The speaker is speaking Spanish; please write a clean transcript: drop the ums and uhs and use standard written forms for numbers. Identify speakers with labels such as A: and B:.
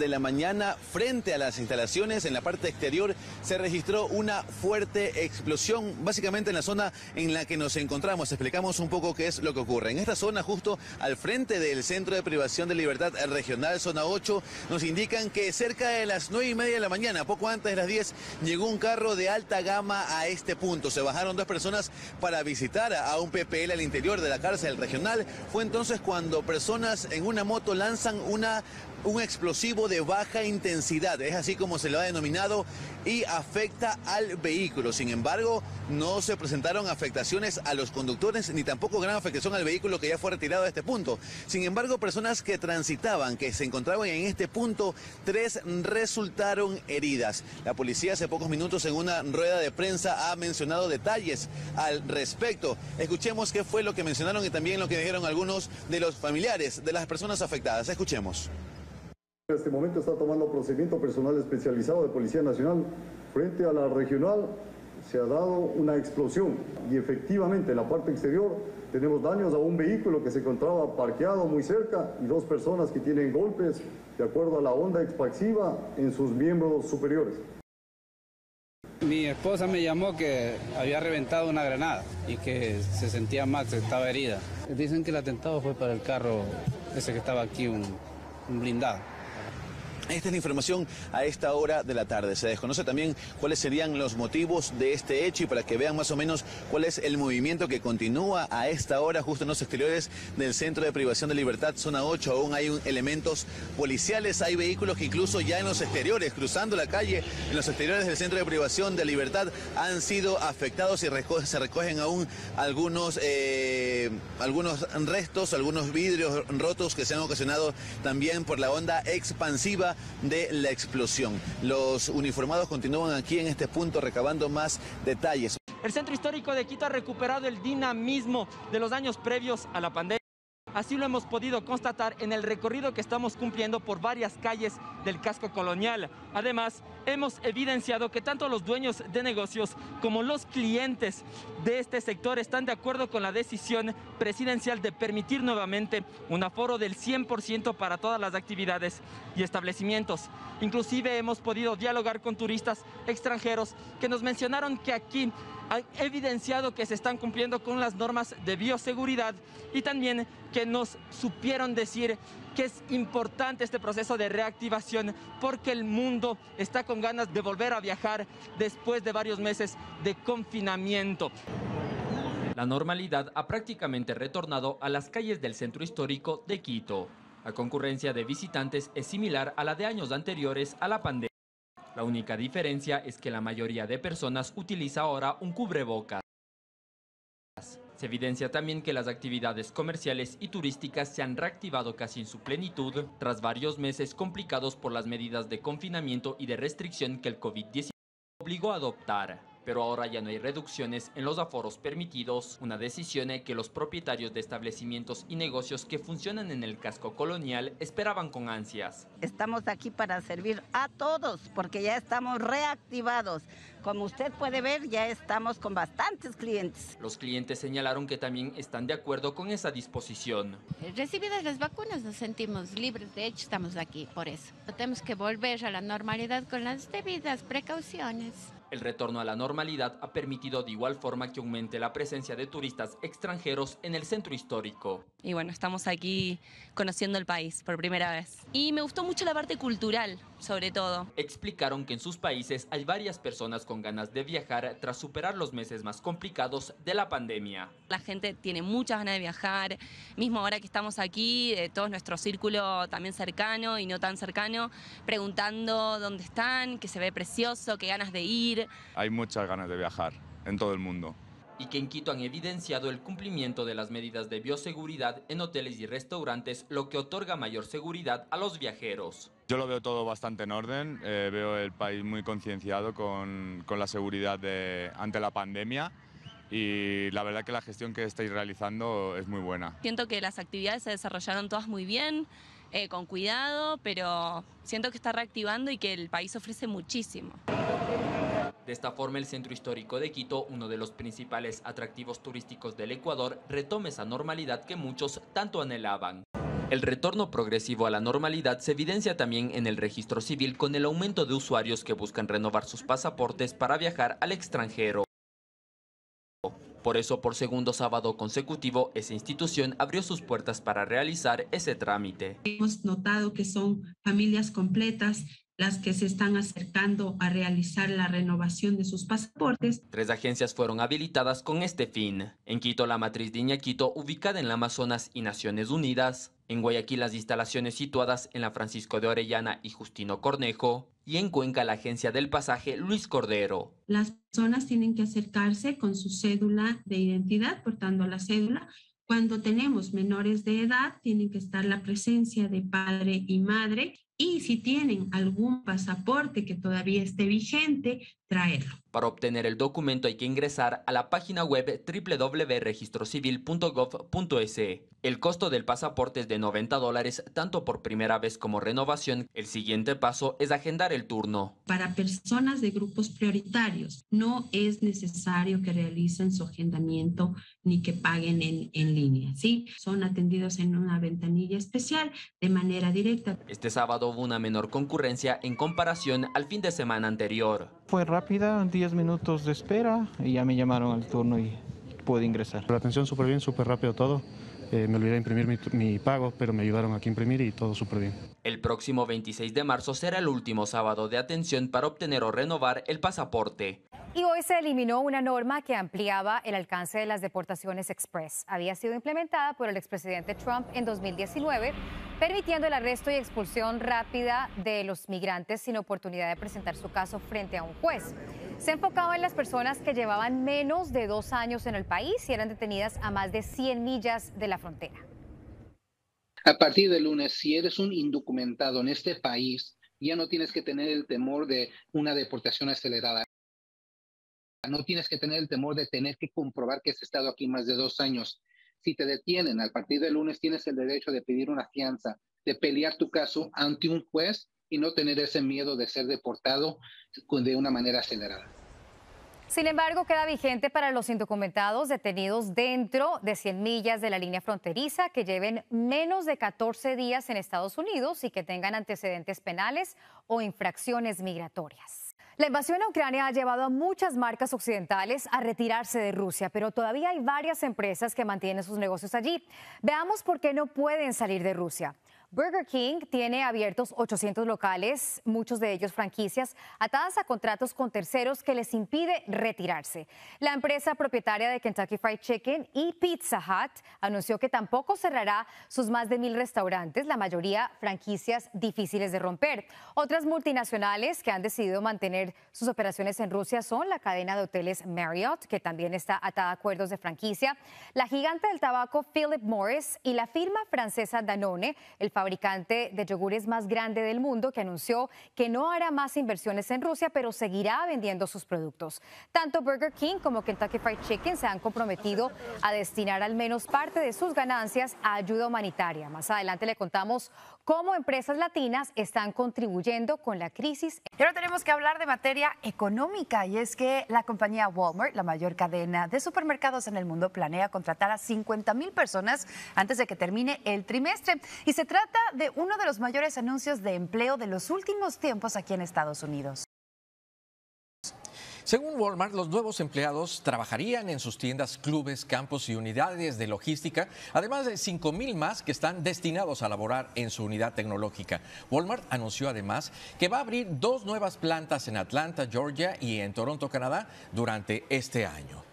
A: la mañana, frente a las instalaciones, en la parte exterior, se registró una fuerte explosión, básicamente en la zona en la que nos encontramos. Explicamos un poco qué es lo que ocurre. En esta zona, justo al frente del Centro de Privación de Libertad Regional, zona 8, nos indican que cerca de las 9:30 de la mañana, poco antes de las 10, llegó un carro de alta gama a este punto. Se bajaron 2 personas para visitar a un PPL al interior de la cárcel regional. Fue entonces cuando personas en una moto lanzan un explosivo de baja intensidad, es así como se lo ha denominado, y afecta al vehículo. Sin embargo, no se presentaron afectaciones a los conductores ni tampoco gran afectación al vehículo que ya fue retirado de este punto. Sin embargo, personas que transitaban, que se encontraban en este punto, 3 resultaron heridas. La policía hace pocos minutos en una rueda de prensa ha mencionado detalles al respecto. Escuchemos qué fue lo que mencionaron y también lo que dijeron algunos de los familiares de las personas afectadas. Escuchemos.
B: En este momento está tomando procedimiento personal especializado de Policía Nacional. Frente a la regional se ha dado una explosión y efectivamente en la parte exterior tenemos daños a un vehículo que se encontraba parqueado muy cerca y 2 personas que tienen golpes de acuerdo a la onda expansiva en sus miembros superiores.
C: Mi esposa me llamó que había reventado una granada y que se sentía mal, que estaba herida. Dicen que el atentado fue para el carro ese que estaba aquí, un blindado.
A: Esta es la información a esta hora de la tarde. Se desconoce también cuáles serían los motivos de este hecho y para que vean más o menos cuál es el movimiento que continúa a esta hora justo en los exteriores del Centro de Privación de Libertad, zona 8. Aún hay elementos policiales, hay vehículos que incluso ya en los exteriores, cruzando la calle, en los exteriores del Centro de Privación de Libertad, han sido afectados y se recogen aún algunos restos, algunos vidrios rotos que se han ocasionado también por la onda expansiva de la explosión. Los uniformados continúan aquí en este punto recabando más detalles.
D: El Centro Histórico de Quito ha recuperado el dinamismo de los años previos a la pandemia. Así lo hemos podido constatar en el recorrido que estamos cumpliendo por varias calles del casco colonial. Además, hemos evidenciado que tanto los dueños de negocios como los clientes de este sector están de acuerdo con la decisión presidencial de permitir nuevamente un aforo del 100% para todas las actividades y establecimientos. Inclusive hemos podido dialogar con turistas extranjeros que nos mencionaron que aquí han evidenciado que se están cumpliendo con las normas de bioseguridad y también que nos supieron decir que es importante este proceso de reactivación porque el mundo está con ganas de volver a viajar después de varios meses de confinamiento.
E: La normalidad ha prácticamente retornado a las calles del centro histórico de Quito. La concurrencia de visitantes es similar a la de años anteriores a la pandemia. La única diferencia es que la mayoría de personas utiliza ahora un cubrebocas. Se evidencia también que las actividades comerciales y turísticas se han reactivado casi en su plenitud tras varios meses complicados por las medidas de confinamiento y de restricción que el COVID-19 obligó a adoptar. Pero ahora ya no hay reducciones en los aforos permitidos, una decisión que los propietarios de establecimientos y negocios que funcionan en el casco colonial esperaban con ansias.
F: Estamos aquí para servir a todos porque ya estamos reactivados. Como usted puede ver, ya estamos con bastantes clientes.
E: Los clientes señalaron que también están de acuerdo con esa disposición.
G: Recibidas las vacunas nos sentimos libres, de hecho estamos aquí por eso. Tenemos que volver a la normalidad con las debidas precauciones.
E: El retorno a la normalidad ha permitido de igual forma que aumente la presencia de turistas extranjeros en el centro histórico.
H: Y bueno, estamos aquí conociendo el país por primera vez. Y me gustó mucho la parte cultural, sobre todo.
E: Explicaron que en sus países hay varias personas con ganas de viajar tras superar los meses más complicados de la pandemia.
H: La gente tiene muchas ganas de viajar, mismo ahora que estamos aquí, de todo nuestro círculo también cercano y no tan cercano, preguntando dónde están, que se ve precioso, qué ganas de ir.
I: Hay muchas ganas de viajar en todo el mundo.
E: Y que en Quito han evidenciado el cumplimiento de las medidas de bioseguridad en hoteles y restaurantes, lo que otorga mayor seguridad a los viajeros.
I: Yo lo veo todo bastante en orden, veo el país muy concienciado con la seguridad ante la pandemia. Y la verdad que la gestión que estáis realizando es muy buena.
H: Siento que las actividades se desarrollaron todas muy bien, con cuidado, pero siento que está reactivando y que el país ofrece muchísimo.
E: De esta forma, el centro histórico de Quito, uno de los principales atractivos turísticos del Ecuador, retoma esa normalidad que muchos tanto anhelaban. El retorno progresivo a la normalidad se evidencia también en el registro civil con el aumento de usuarios que buscan renovar sus pasaportes para viajar al extranjero. Por eso, por segundo sábado consecutivo, esa institución abrió sus puertas para realizar ese trámite.
J: Hemos notado que son familias completas las que se están acercando a realizar la renovación de sus pasaportes.
E: 3 agencias fueron habilitadas con este fin. En Quito, la matriz de Iñaquito, ubicada en la Amazonas y Naciones Unidas. En Guayaquil, las instalaciones situadas en la Francisco de Orellana y Justino Cornejo. Y en Cuenca, la agencia del pasaje Luis Cordero.
J: Las personas tienen que acercarse con su cédula de identidad, portando la cédula. Cuando tenemos menores de edad, tienen que estar la presencia de padre y madre. Y si tienen algún pasaporte que todavía esté vigente, traerlo.
E: Para obtener el documento hay que ingresar a la página web www.registrocivil.gov.es. El costo del pasaporte es de $90, tanto por primera vez como renovación. El siguiente paso es agendar el turno.
J: Para personas de grupos prioritarios, no es necesario que realicen su agendamiento ni que paguen en línea, ¿sí? Son atendidos en una ventanilla especial de manera directa.
E: Este sábado hubo una menor concurrencia en comparación al fin de semana anterior.
K: Fue rápida, 10 minutos de espera y ya me llamaron al turno y pude ingresar.
L: La atención súper bien, súper rápido todo. Me olvidé de imprimir mi pago, pero me ayudaron aquí a imprimir y todo súper bien.
E: El próximo 26 de marzo será el último sábado de atención para obtener o renovar el pasaporte.
M: Y hoy se eliminó una norma que ampliaba el alcance de las deportaciones express. Había sido implementada por el expresidente Trump en 2019, permitiendo el arresto y expulsión rápida de los migrantes sin oportunidad de presentar su caso frente a un juez. Se enfocaba en las personas que llevaban menos de 2 años en el país y eran detenidas a más de 100 millas de la frontera.
N: A partir del lunes, si eres un indocumentado en este país, ya no tienes que tener el temor de una deportación acelerada. No tienes que tener el temor de tener que comprobar que has estado aquí más de 2 años. Si te detienen, a partir del lunes tienes el derecho de pedir una fianza, de pelear tu caso ante un juez y no tener ese miedo de ser deportado de una manera acelerada.
M: Sin embargo, queda vigente para los indocumentados detenidos dentro de 100 millas de la línea fronteriza que lleven menos de 14 días en Estados Unidos y que tengan antecedentes penales o infracciones migratorias. La invasión a Ucrania ha llevado a muchas marcas occidentales a retirarse de Rusia, pero todavía hay varias empresas que mantienen sus negocios allí. Veamos por qué no pueden salir de Rusia. Burger King tiene abiertos 800 locales, muchos de ellos franquicias, atadas a contratos con terceros que les impide retirarse. La empresa propietaria de Kentucky Fried Chicken y Pizza Hut anunció que tampoco cerrará sus más de 1,000 restaurantes, la mayoría franquicias difíciles de romper. Otras multinacionales que han decidido mantener sus operaciones en Rusia son la cadena de hoteles Marriott, que también está atada a acuerdos de franquicia, la gigante del tabaco Philip Morris y la firma francesa Danone, el fabricante de yogures más grande del mundo, que anunció que no hará más inversiones en Rusia, pero seguirá vendiendo sus productos. Tanto Burger King como Kentucky Fried Chicken se han comprometido a destinar al menos parte de sus ganancias a ayuda humanitaria. Más adelante le contamos cómo empresas latinas están contribuyendo con la crisis.
O: Y ahora tenemos que hablar de materia económica, y es que la compañía Walmart, la mayor cadena de supermercados en el mundo, planea contratar a 50,000 personas antes de que termine el trimestre. Y se trata de uno de los mayores anuncios de empleo de los últimos tiempos aquí en Estados Unidos.
P: Según Walmart, los nuevos empleados trabajarían en sus tiendas, clubes, campos y unidades de logística, además de 5,000 más que están destinados a laborar en su unidad tecnológica. Walmart anunció además que va a abrir 2 nuevas plantas en Atlanta, Georgia y en Toronto, Canadá, durante este año.